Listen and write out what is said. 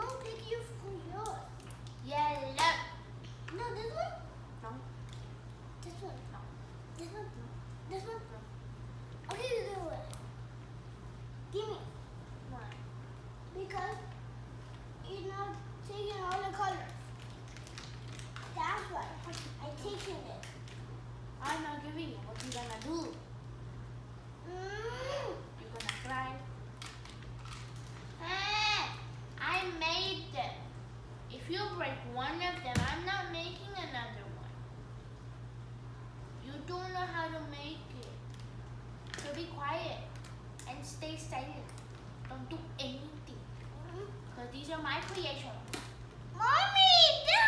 don't pick you for yours. Yellow. No, this one? No. This one? No. This one? No. This one? No. Okay, you do it. Give me one. Because you're not taking all the colors. That's why I'm taking it. I'm not giving you. What you gonna do? You're gonna cry. I made them. If you break one of them, I'm not making another one. You don't know how to make it. So be quiet and stay silent. Don't do anything. Because these are my creations. Mommy,